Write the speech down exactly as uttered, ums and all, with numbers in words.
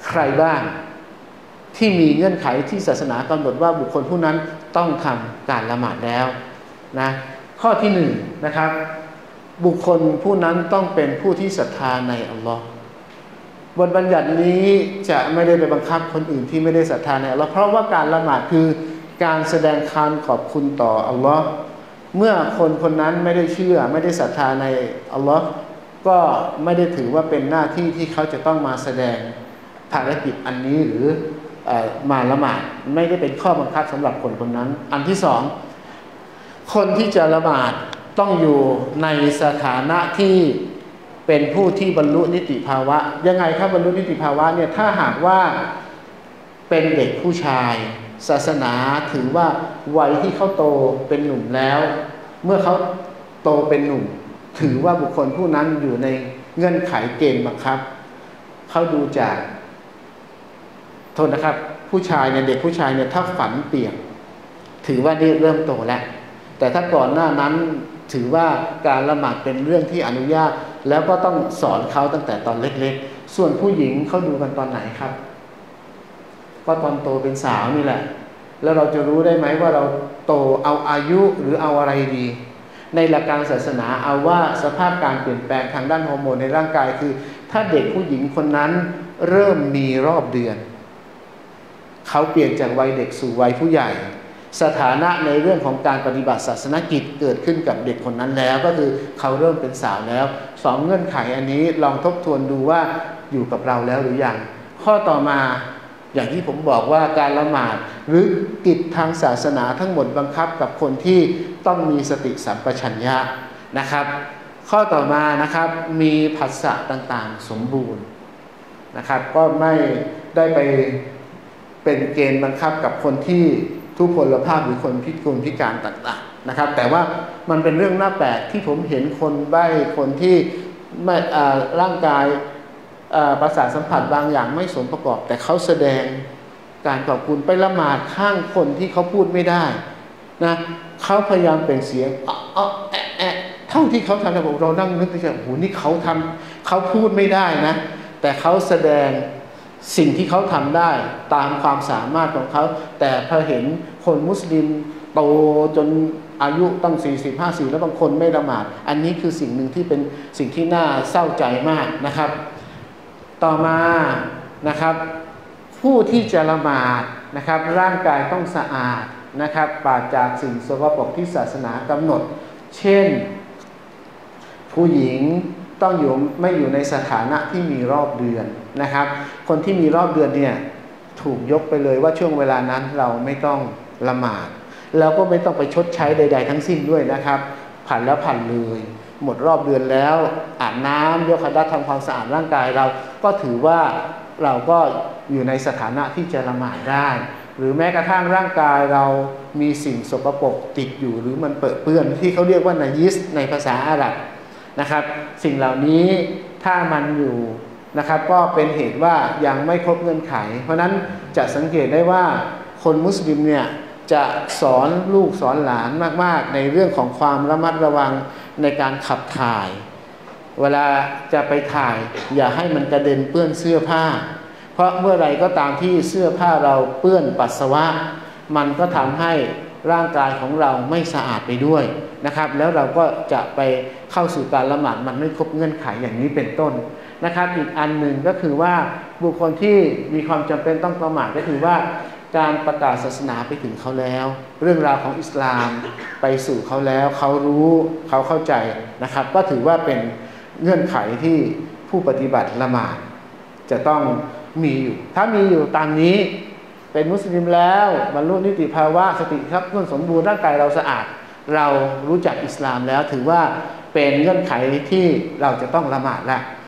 ใครบ้างที่มีเงื่อนไขที่ศาสนากำหนดว่าบุคคลผู้นั้นต้องทำการละหมาดแล้วนะข้อที่หนึ่งนะครับบุคคลผู้นั้นต้องเป็นผู้ที่ศรัทธาในอัลลอฮ์บทบัญญัตินี้จะไม่ได้ไปบังคับคนอื่นที่ไม่ได้ศรัทธาในอัลลอฮ์เพราะว่าการละหมาดคือการแสดงการขอบคุณต่ออัลลอฮ์เมื่อคนคนนั้นไม่ได้เชื่อไม่ได้ศรัทธาในอัลลอฮ์ก็ไม่ได้ถือว่าเป็นหน้าที่ที่เขาจะต้องมาแสดงภารกิจอันนี้หรือมาละหมาดไม่ได้เป็นข้อบังคับสำหรับคนคนนั้นอันที่สองคนที่จะละหมาดต้องอยู่ในสถานะที่เป็นผู้ที่บรรลุนิติภาวะยังไงครับบรรลุนิติภาวะเนี่ยถ้าหากว่าเป็นเด็กผู้ชายศาสนาถือว่าวัยที่เขาโตเป็นหนุ่มแล้วเมื่อเขาโตเป็นหนุ่มถือว่าบุคคลผู้นั้นอยู่ในเงื่อนไขเกณฑ์บังคับเขาดูจากโทษนะครับผู้ชายเนี่ยเด็กผู้ชายเนี่ยถ้าฝันเปียกถือว่านี่เริ่มโตแล้วแต่ถ้าก่อนหน้านั้นถือว่าการละหมาดเป็นเรื่องที่อนุญาตแล้วก็ต้องสอนเขาตั้งแต่ตอนเล็กๆส่วนผู้หญิงเขาดูกันตอนไหนครับก็ตอนโตเป็นสาวนี่แหละแล้วเราจะรู้ได้ไหมว่าเราโตเอาอายุหรือเอาอะไรดีในหลักการศาสนาเอาว่าสภาพการเปลี่ยนแปลงทางด้านฮอร์โมนในร่างกายคือถ้าเด็กผู้หญิงคนนั้นเริ่มมีรอบเดือนเขาเปลี่ยนจากวัยเด็กสู่วัยผู้ใหญ่สถานะในเรื่องของการปฏิบัติศาสนกิจเกิดขึ้นกับเด็กคนนั้นแล้วก็คือเขาเริ่มเป็นสาวแล้วสองเงื่อนไขอันนี้ลองทบทวนดูว่าอยู่กับเราแล้วหรือยังข้อต่อมาอย่างที่ผมบอกว่าการละหมาดหรือกิจทางศาสนาทั้งหมดบังคับกับคนที่ต้องมีสติสัมปชัญญะนะครับข้อต่อมานะครับมีภาษาต่างๆสมบูรณ์นะครับก็ไม่ได้ไปเป็นเกณฑ์บังคับกับคนที่ทุพพลภาพหรือคนพิกลพิการต่างๆนะครับแต่ว่ามันเป็นเรื่องน่าแปลกที่ผมเห็นคนใบ้คนที่ไม่ร่างกายประสาทสัมผัสบางอย่างไม่สมประกอบแต่เขาแสดงการขอบคุณไปละหมาดข้างคนที่เขาพูดไม่ได้นะเขาพยายามเปล่งเสียงอ๊ะอ๊ะแอะแอะเท่าที่เขาทำนะผมเรานั่งนึกว่าโอ้โหนี่เขาทำเขาพูดไม่ได้นะแต่เขาแสดงสิ่งที่เขาทำได้ตามความสามารถของเขาแต่พอเห็นคนมุสลิมโตจนอายุตั้งสี่สิบ ห้าสิบแล้วบางคนไม่ละหมาดอันนี้คือสิ่งหนึ่งที่เป็นสิ่งที่น่าเศร้าใจมากนะครับต่อมานะครับผู้ที่จะละหมาดนะครับร่างกายต้องสะอาดนะครับปราศจากสิ่งสกปรกที่ศาสนากำหนดเช่นผู้หญิงต้องอยู่ไม่อยู่ในสถานะที่มีรอบเดือนนะครับคนที่มีรอบเดือนเนี่ยถูกยกไปเลยว่าช่วงเวลานั้นเราไม่ต้องละหมาดแล้วก็ไม่ต้องไปชดใช้ใดๆทั้งสิ้นด้วยนะครับผ่านแล้วผ่านเลยหมดรอบเดือนแล้วอาบน้ำยกขดัดทำความสะอาดร่างกายเราก็ถือว่าเราก็อยู่ในสถานะที่จะละหมาดได้หรือแม้กระทั่งร่างกายเรามีสิ่งสกปรกติดอยู่หรือมันเปื้อนเปื้อนที่เขาเรียกว่านายิสในภาษาอาหรับนะครับสิ่งเหล่านี้ถ้ามันอยู่นะครับก็เป็นเหตุว่ายังไม่ครบเงื่อนไขเพราะนั้นจะสังเกตได้ว่าคนมุสลิมเนี่ยจะสอนลูกสอนหลานมากๆในเรื่องของความระมัดระวังในการขับถ่ายเวลาจะไปถ่ายอย่าให้มันกระเด็นเปื้อนเสื้อผ้าเพราะเมื่อไรก็ตามที่เสื้อผ้าเราเปื้อนปัสสาวะมันก็ทำให้ร่างกายของเราไม่สะอาดไปด้วยนะครับแล้วเราก็จะไปเข้าสู่การละหมาดมันไม่ครบเงื่อนไขอย่างนี้เป็นต้นนะครับอีกอันหนึ่งก็คือว่าบุคคลที่มีความจำเป็นต้องละหมาดก็คือว่าการประกาศศาสนาไปถึงเขาแล้วเรื่องราวของอิสลามไปสู่เขาแล้วเขารู้เขาเข้าใจนะครับก็ถือว่าเป็นเงื่อนไขที่ผู้ปฏิบัติละหมาดจะต้องมีอยู่ถ้ามีอยู่ตามนี้เป็นมุสลิมแล้วบรรลุนิติภาวะสติครับสมบูรณ์ร่างกายเราสะอาดเรารู้จักอิสลามแล้วถือว่าเป็นเงื่อนไขที่เราจะต้องละหมาดแล้ว